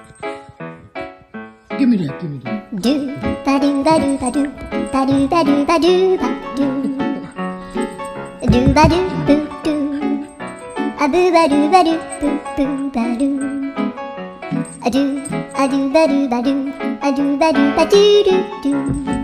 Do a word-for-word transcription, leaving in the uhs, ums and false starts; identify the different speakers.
Speaker 1: Give me that, give me that.
Speaker 2: Do ba do ba do ba do ba do ba do ba do ba do do ba do boo do a boo ba do ba do boo boo ba do a do a do ba do ba do a do ba do ba do do do.